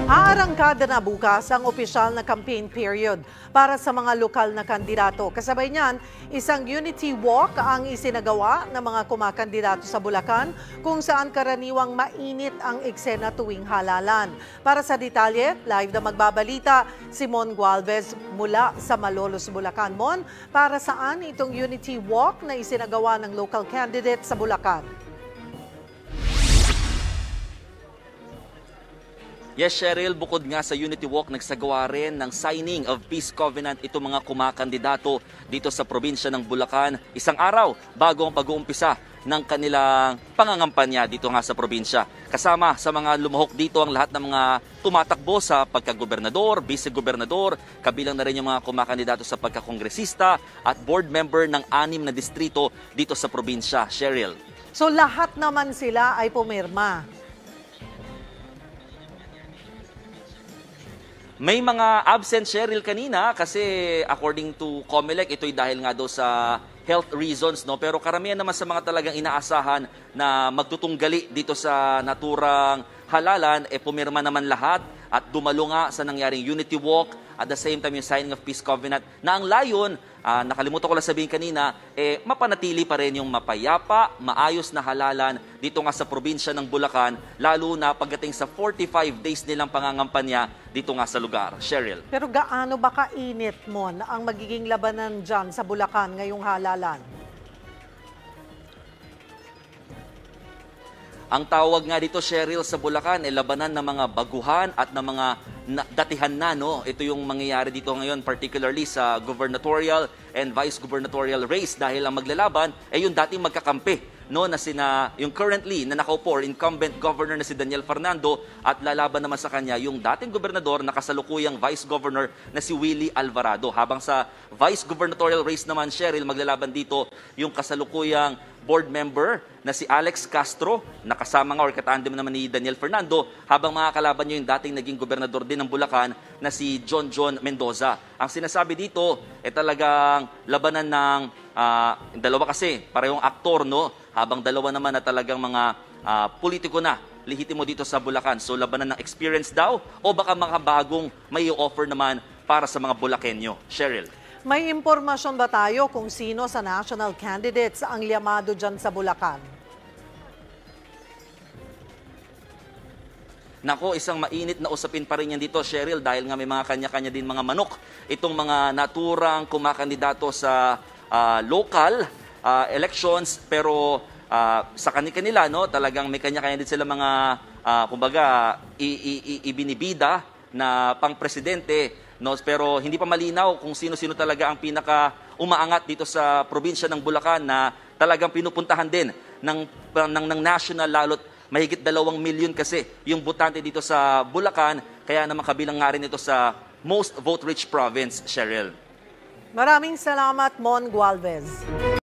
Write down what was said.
Aarangkada na bukas ang opisyal na campaign period para sa mga lokal na kandidato. Kasabay niyan, isang unity walk ang isinagawa ng mga kumakandidato sa Bulacan kung saan karaniwang mainit ang eksena tuwing halalan. Para sa detalye, live na magbabalita si Mon Gualvez mula sa Malolos, Bulacan. Mon, para saan itong unity walk na isinagawa ng local candidate sa Bulacan? Yes, Cheryl, bukod nga sa Unity Walk, nagsagawa rin ng signing of Peace Covenant itong mga kumakandidato dito sa probinsya ng Bulacan. Isang araw bago ang pag-uumpisa ng kanilang pangangampanya dito nga sa probinsya. Kasama sa mga lumahok dito ang lahat ng mga tumatakbo sa pagkagobernador, vice-gobernador, kabilang na rin yung mga kumakandidato sa pagkakongresista at board member ng 6 na distrito dito sa probinsya. Cheryl. So lahat naman sila ay pumirma. May mga absent, Cheryl, kanina kasi according to COMELEC, ito'y dahil nga daw sa health reasons, no? Pero karamihan naman sa mga talagang inaasahan na magtutunggali dito sa naturang halalan, pumirma naman lahat at dumalo nga sa nangyaring Unity Walk at the same time yung signing of Peace Covenant na ang layon, nakalimutan ko lang sabihin kanina, mapanatili pa rin yung mapayapa, maayos na halalan dito nga sa probinsya ng Bulacan, lalo na pagdating sa 45 days nilang pangangampanya dito nga sa lugar. Cheryl. Pero gaano ba kainit, Mon, ang magiging labanan dyan sa Bulacan ngayong halalan? Ang tawag nga dito, Cheryl, sa Bulacan, labanan ng mga baguhan at ng mga datihan na, no? Ito yung mangyayari dito ngayon, particularly sa gubernatorial and vice-gubernatorial race dahil ang maglalaban ay yung dating magkakampi, no? Na yung currently na nakaupo, incumbent governor na si Daniel Fernando at lalaban naman sa kanya yung dating gobernador na kasalukuyang vice-governor na si Willie Alvarado. Habang sa vice-gubernatorial race naman, Cheryl, maglalaban dito yung kasalukuyang board member na si Alex Castro, nakasama nga or katandem naman ni Daniel Fernando, habang mga kalaban niyo yung dating naging gobernador din ng Bulacan na si John Mendoza. Ang sinasabi dito talagang labanan ng dalawa kasi, parehong aktor, no? Habang dalawa naman na talagang mga politiko na lehitimo dito sa Bulacan. So labanan ng experience daw o baka mga bagong may offer naman para sa mga Bulakenyo. Cheryl. May impormasyon ba tayo kung sino sa national candidates ang llamado dyan sa Bulacan? Nako, isang mainit na usapin pa rin yan dito, Cheryl, dahil nga may mga kanya-kanya din mga manok. Itong mga naturang kumakandidato sa local elections, pero sa kanila, no, talagang may kanya-kanya din sila mga, kumbaga, ibinibida na pang-presidente. No, pero hindi pa malinaw kung sino-sino talaga ang pinaka umaangat dito sa probinsya ng Bulacan na talagang pinupuntahan din ng national, lalo't mahigit 2 milyon kasi yung botante dito sa Bulacan, kaya naman kabilang nga rin ito sa most vote-rich province, Cheryl. Maraming salamat, Mon Gualvez.